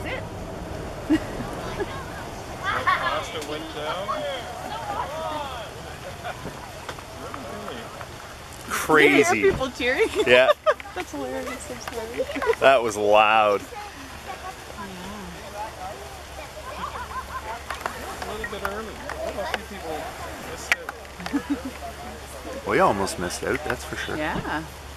it. Pasta went down. Crazy. Hear people cheering. Yeah. That's hilarious. I'm sorry. That was loud. A little bit early. A few people missed it. We almost missed out, that's for sure. Yeah.